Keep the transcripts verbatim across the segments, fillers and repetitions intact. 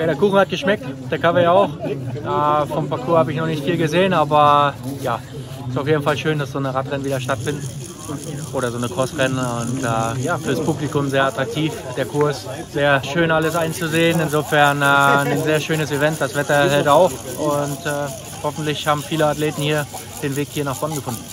Ja, der Kuchen hat geschmeckt, der Kaffee auch. Äh, vom Parcours habe ich noch nicht viel gesehen, aber ja, ist auf jeden Fall schön, dass so eine Radrennen wieder stattfinden. Oder so eine Crossrennen und äh, ja, für das Publikum sehr attraktiv, der Kurs. Sehr schön alles einzusehen, insofern äh, ein sehr schönes Event, das Wetter hält auch und äh, hoffentlich haben viele Athleten hier den Weg hier nach Bonn gefunden.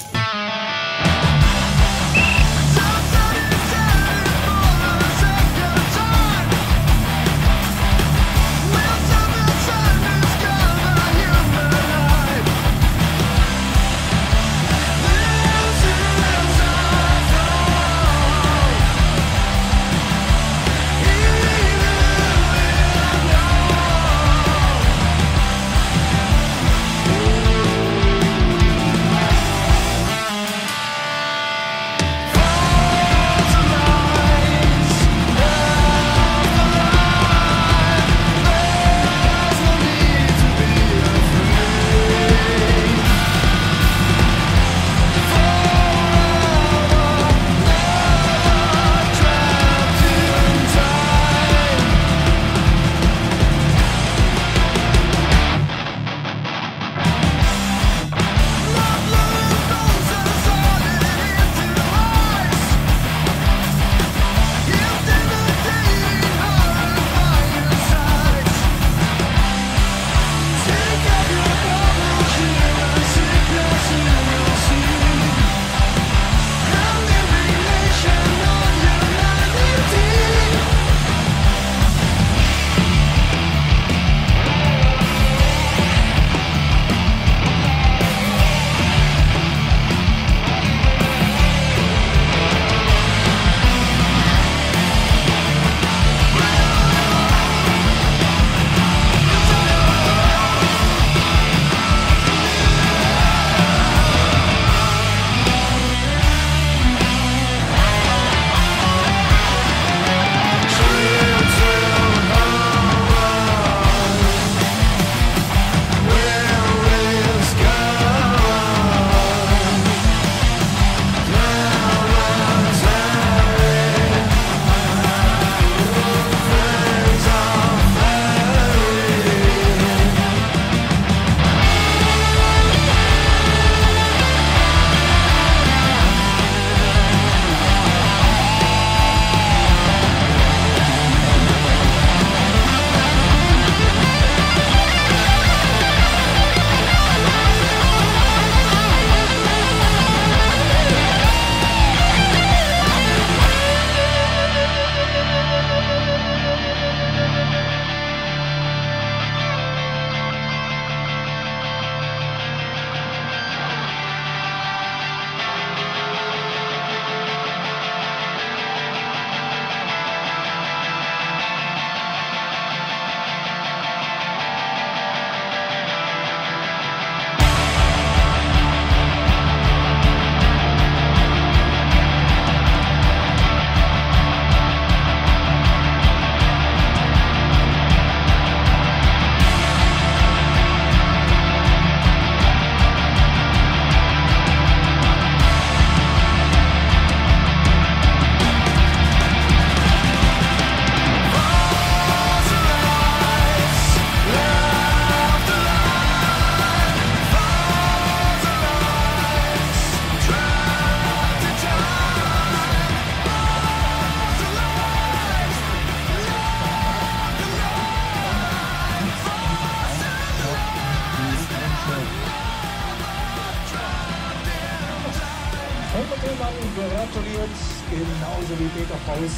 gratuliert, genauso wie Peter Paus.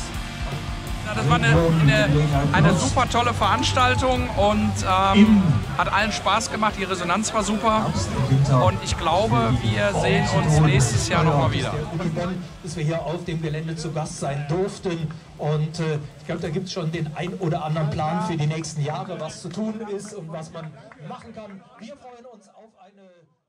Ja, das war eine, eine, eine super tolle Veranstaltung und ähm, hat allen Spaß gemacht. Die Resonanz war super und ich glaube, wir sehen uns nächstes Jahr nochmal wieder. Dass wir hier auf dem Gelände zu Gast sein durften und äh, ich glaube, da gibt es schon den ein oder anderen Plan für die nächsten Jahre, was zu tun ist und was man machen kann. Wir freuen uns auf eine